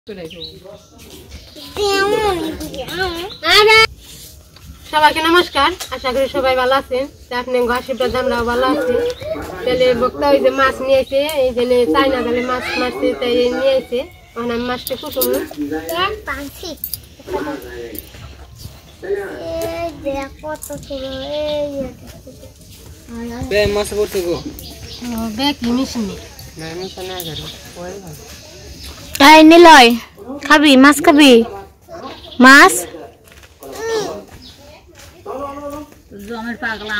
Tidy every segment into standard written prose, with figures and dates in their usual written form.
সবাইকে নমস্কার, আশা করি সবাই ভালো আছেন। আপনি আশীর্বাদ আমরাও ভালো আছি। তাহলে বক্তা ওই যে মাছ নিয়েছে, এই যে চাইনা তাহলে মাছ মারছে তাই নিয়েছে। এখন আমি মাছটা কুটুম নিলয় খাবি মাছ, খাবি মাছ জমের পাগলা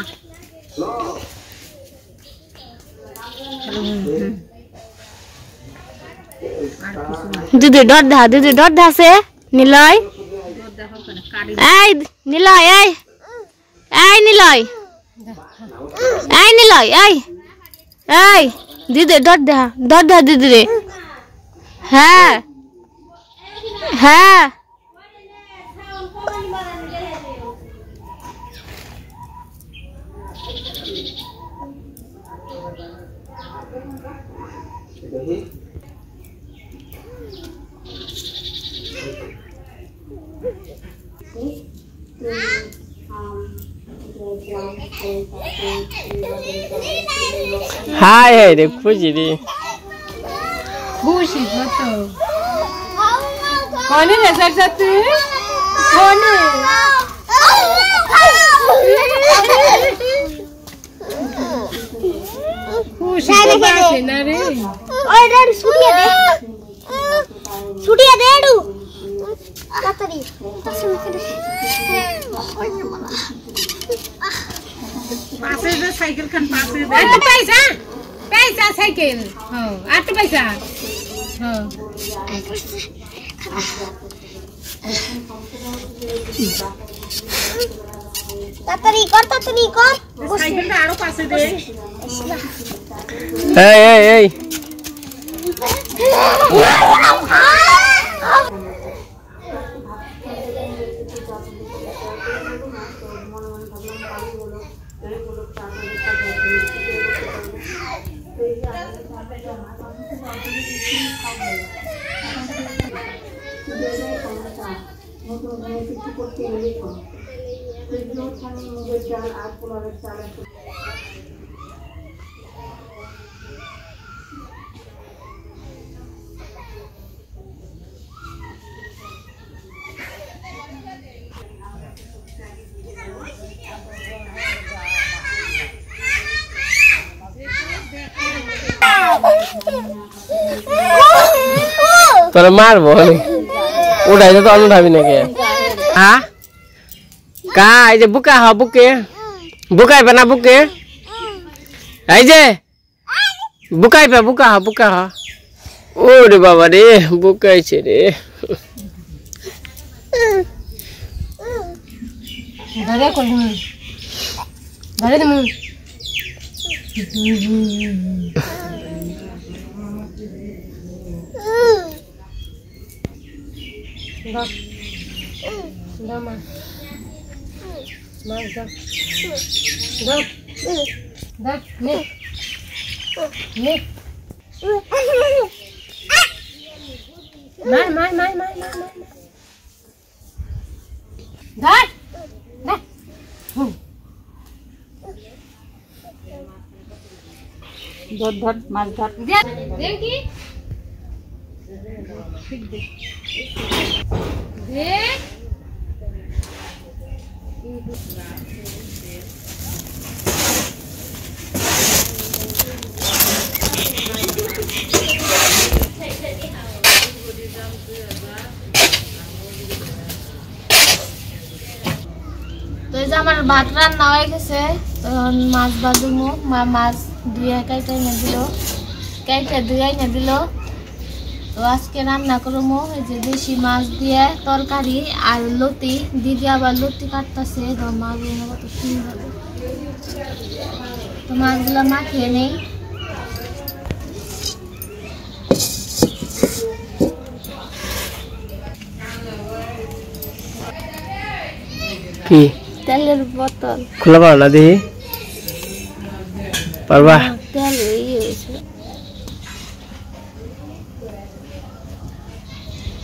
দিদি ডর আছে নিলয়। এই নিলয়, এই নিলয়, এই নিলয়, এই দিদি ডর দেখা দিদি রে। হ্যাঁ হ্যাঁ হাই হাই রে খুশি রে খুশি কত কোনে রেজাল্ট যাচ্ছে কোনে খুশি আছে না রে। ওই রে ছুটিয়ে দে এডু তাড়াতাড়ি পাশে যে সাইকেল খান পাশে দে পয়সা সাইকেল হ্যাঁ 8 পয়সা হ্যাঁ তাড়াতাড়ি কর সাইকেলটা আরো পাশে দে। এই তোরা মারবো উঠাই তো অন্য ভাবি নাকি। হ্যাঁ কা এই যে বুকা হ বুকাইবে না বুকে এই যে বুকাইবে বুকা হ ওরে বাবা রে বুকাইছে রে। ধরে দে মুই Dama. Mas dá. Dá. Ne. Mai. Dá. ধর মাছ ধর দেন কি ঠিক দে দে তো এই যে আমার ভাত রান্না হয়ে গেছে, তখন মাছ ভাজবো। মাছ ধুয়ে কাইটা এনে দিল। তো আজকে রান্না করবো এই যে দেশি মাছ দিয়ে তরকারি আর লতি। দিদি আবার লতি কাটতেছে, মাছগুলো কত সুন্দর। তো মাছগুলো মাখিয়ে নেই। কি তেলের বোতল খোলা পাও না দেখি পারবা? তেল হয়েছে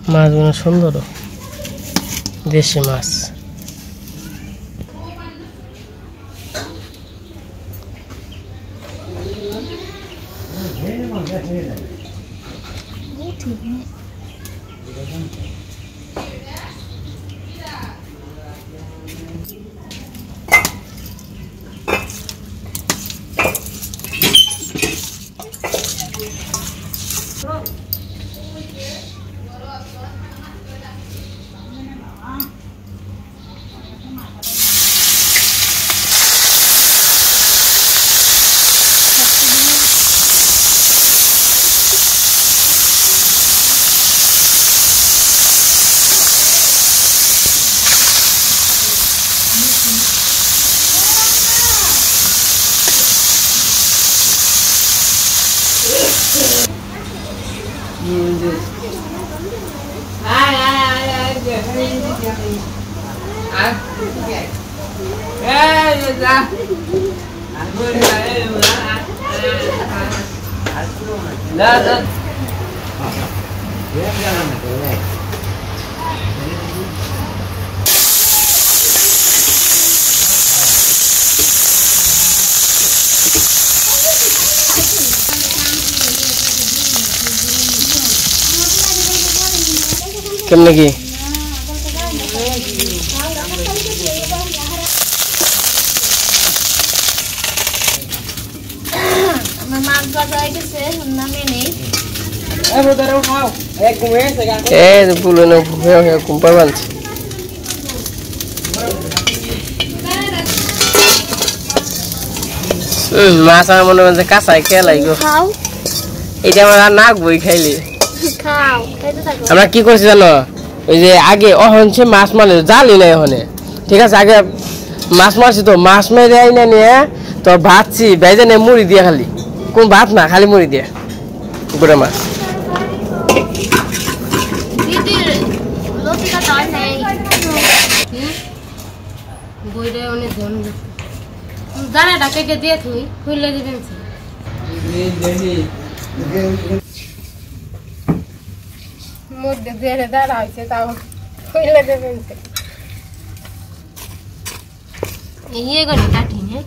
মাছগুলো সুন্দর দেশি মাছ। কেমনে কি আমার মাছ ভাজা হয়ে গেছে, নামে নেই। পুলো কুম্পার বানছে। মাছ আমার মনে হয় কাঁচাই খেয়ে লাগবে। এটা আমার আর নাক বই খাইলে। আমরা কি করছি জানো, ওই যে আগে অহনছে মাছ মারে জালি নাই ওখানে, ঠিক আছে। আগে মাছ মারছি তো, মাছ মেরে আইনা নিয়ে তো ভাতছি বেজে নিয়ে মুড়ি দিয়ে, খালি কোন ভাত না, খালি মুড়ি দিয়ে গুড়া মাছ। বইরে অনেক জন দাঁড়াটা কেটে দিয়ে তুই খুলে দিবেন। মধ্যে ধরে দাঁড়া হয়েছে, তাও খুলে দেবেন। ইয়ে করে কাটি হ্যাঁ,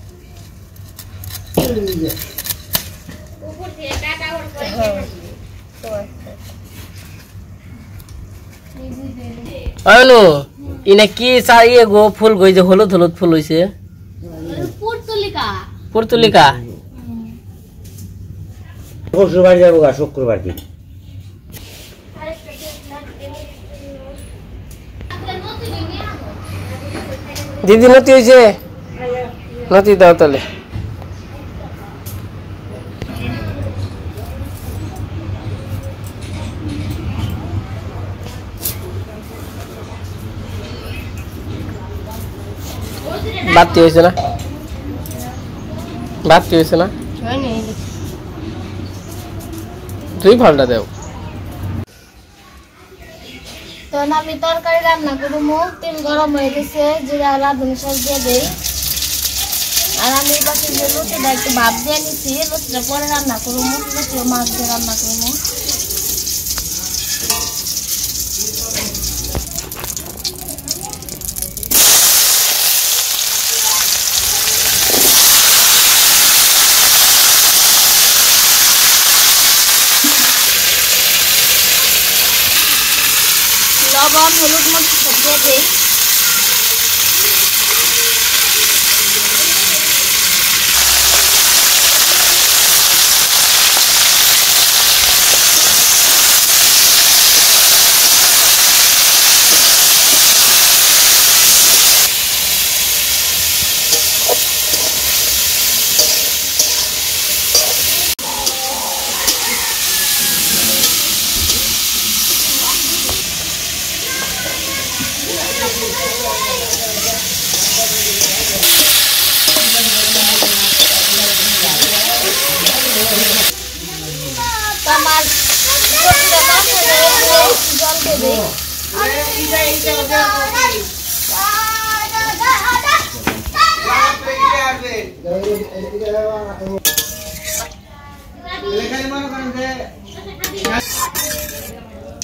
ইনা কি চাইয়ে গো ফুল গই যে হলুদ হলুদ ফুল হইছে, পুর্তুলিকা। শুক্রবার যাবো, শুক্রবার দিন। দিদি নতি হয়েছে, নতি দাও তাহলে। বাতি হয়েছে না, বাতি হয়েছে না, তুই ভালটা দেও। তো আমি তরকারি রান্না করবো, তেল গরম হয়ে গেছে, জিরা রাঁধুনি সব দিয়ে দেই। আর আমি পাশে যে লুচিটা একটু ভাপ দিয়ে নিচ্ছি, লুচিটা পরে রান্না করবো, লুচিও মাছ দিয়ে রান্না করবো। লবণ হলুদ মরিচ দিয়ে দেই। আমার জল দেবে।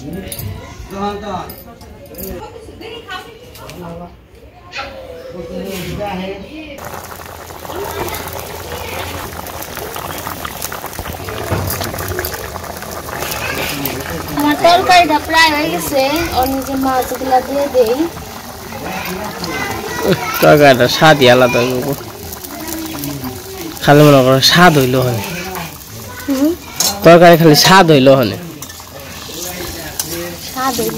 আমার তরকারিটা প্রায় হয়ে গেছে অনেকে মাছগুলা দিয়ে দেই তরকারিটা স্বাদই আলাদা হইব খালি মনে করো স্বাদ হইল হনে তরকারি খালি স্বাদ হইল হনে স্বাদ হইল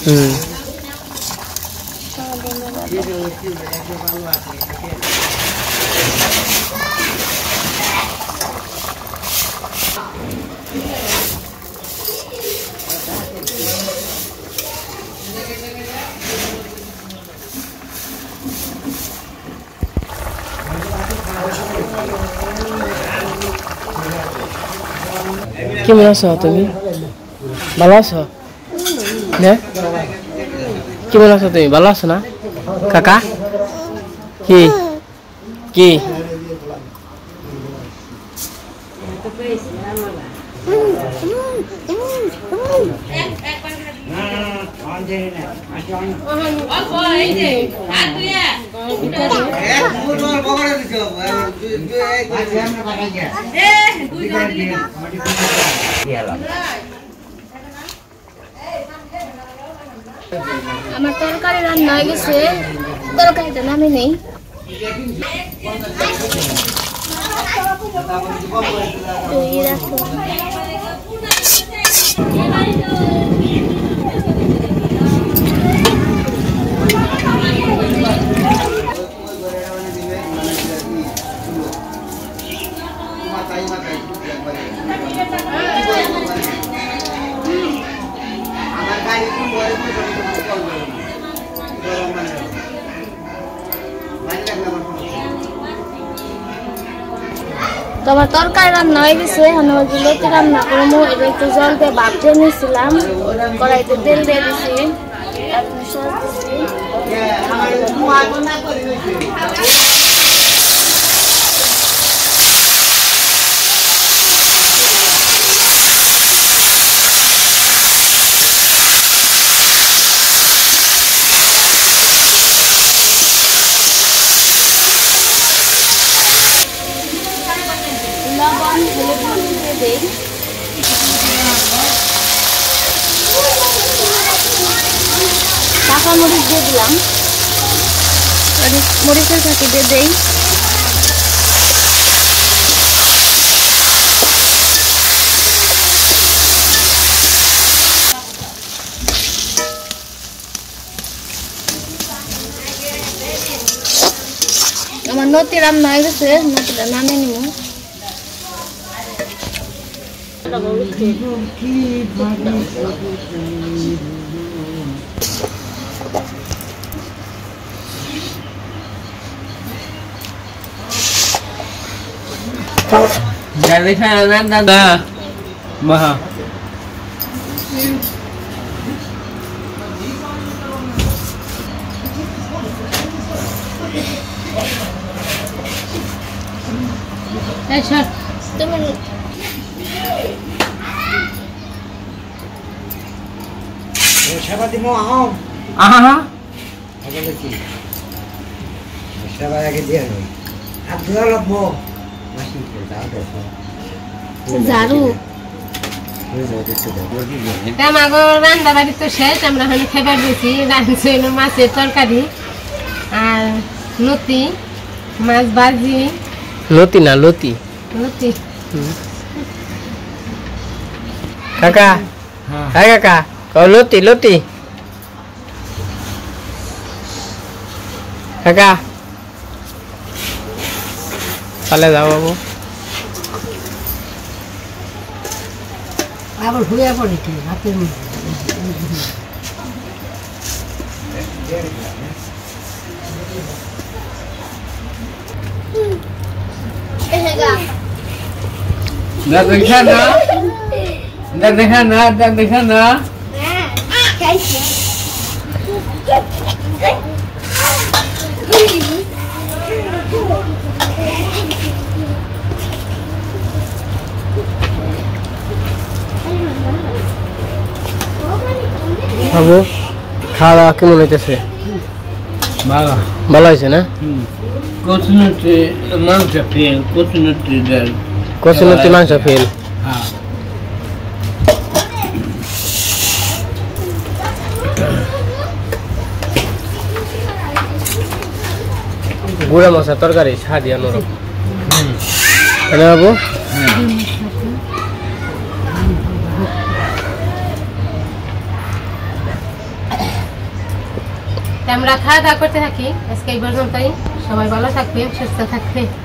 কেমন আছো তুমি ভালো আছো হ্যাঁ কেমন আছো তুমি ভালো আছো না কাকা কি কি আমার তরকারি রান্না হয়ে গেছে তরকারিটা নামে নেই তোমার তরকারি রান্না হয়ে গেছে লতি রান্না করবো এটা একটু জল দিয়ে ভাপ দিয়ে নিয়েছিলাম কড়াইতে তেল দিয়ে দিছি লবণ হলুদ দিয়ে দেই কাঁচা মরিচ দিয়ে দিলাম মরিচের ফাঁকি দিয়ে দেই আমার নতি রান্না হয়ে গেছে নতিটা নামে নিব দেখা না দাদা মহা তুমি সেবা দিব আহম আহা আগে কি সেবা আগে দিয়ে নই আর দুয়া লাগবো মাসি দাও দেখো ঝাড়ু আমাকে রান্না বাড়ি তো শেষ আমরা ওখানে খাবার দিয়েছি রাঁধছি হলো মাছের তরকারি আর লতি মাছ ভাজি লতি না লতি লতি কাকা হ্যাঁ কাকা কও লতি লতি কাকা তাহলে যাও বাবু আবার হয়ে পড়ে কি হাতের দেখা না দেখা না দেখা না বাবু খাওয়া দাওয়া কেমন হইতেছে? ভালো হয়েছে না? কচুনতি মাংস ফেল। গুড়া মশলা তরকারি সাদিয়া নরম বাবু। আমরা খাওয়া দাওয়া করতে থাকি, আজকে এই পর্যন্তই। সবাই ভালো থাকবে, সুস্থ থাকবে।